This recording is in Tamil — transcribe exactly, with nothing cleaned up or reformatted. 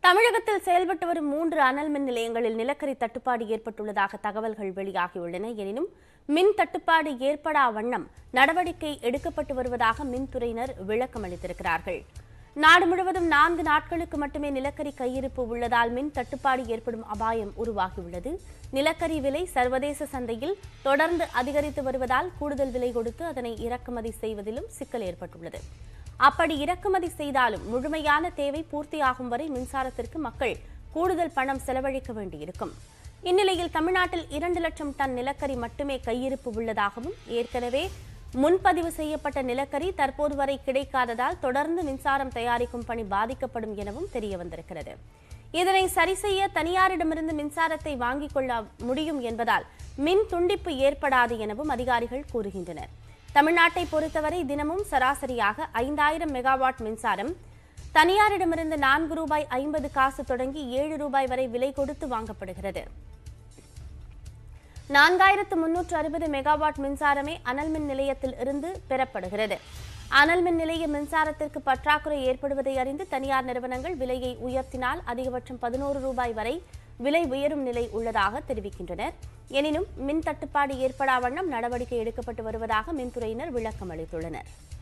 தமிழகத்தில் செயல்பட்டு வரும் மூன்று அனல் மின் நிலையங்களில் நிலக்கரி தட்டுப்பாடு ஏற்பட்டுள்ளதாக தகவல்கள் வெளியாகியுள்ளன. எனினும் மின் தட்டுப்பாடு ஏற்படா வண்ணம் நடவடிக்கை எடுக்கப்பட்டு வருவதாக மின்துறையினர் விளக்கம் அளித்திருக்கிறார்கள். நாடு முழுவதும் நான்கு நாட்களுக்கு மட்டுமே நிலக்கரி கையிருப்பு உள்ளதால் மின் தட்டுப்பாடு ஏற்படும் அபாயம் உருவாகியுள்ளது. நிலக்கரி விலை சர்வதேச சந்தையில் தொடர்ந்து அதிகரித்து வருவதால் கூடுதல் விலை கொடுத்து அதனை இறக்குமதி செய்வதிலும் சிக்கல் ஏற்பட்டுள்ளது. அப்படி இறக்குமதி செய்தாலும் முழுமையான தேவை பூர்த்தியாகும் வரை மின்சாரத்திற்கு மக்கள் கூடுதல் பணம் செலவழிக்க வேண்டியிருக்கும். இந்நிலையில் தமிழ்நாட்டில் இரண்டு லட்சம் டன் நிலக்கரி மட்டுமே கையிருப்பு உள்ளதாகவும் ஏற்கனவே முன்பதிவு செய்யப்பட்ட நிலக்கரி தற்போது வரை கிடைக்காததால் தொடர்ந்து மின்சாரம் தயாரிக்கும் பணி பாதிக்கப்படும் எனவும் தெரிய வந்திருக்கிறது. இதனை சரி செய்ய தனியாரிடமிருந்து மின்சாரத்தை வாங்கிக் கொள்ள முடியும் என்பதால் மின் துண்டிப்பு ஏற்படாது எனவும் அதிகாரிகள் கூறுகின்றனர். தமிழ்நாட்டை பொறுத்தவரை தினமும் சராசரியாக ஐந்தாயிரம் மெகாவாட் மின்சாரம் தனியாரிடமிருந்து நான்கு ரூபாய் ஐம்பது காசு தொடங்கி ஏழு ரூபாய் வரை விலை கொடுத்து வாங்கப்படுகிறது. நான்காயிரத்து முன்னூற்று அறுபது மெகாவாட் மின்சாரமே அனல் மின் நிலையத்தில் இருந்து பெறப்படுகிறது. அனல் மின் நிலைய மின்சாரத்திற்கு பற்றாக்குறை ஏற்படுவதை அறிந்து தனியார் நிறுவனங்கள் விலையை உயர்த்தினால் அதிகபட்சம் பதினோரு ரூபாய் வரை விலை உயரும் நிலை உள்ளதாக தெரிவிக்கின்றனர். எனினும் மின் தட்டுப்பாடு ஏற்படா வண்ணம் நடவடிக்கை எடுக்கப்பட்டு வருவதாக மின்துறையினர் விளக்கம் அளித்துள்ளனர்.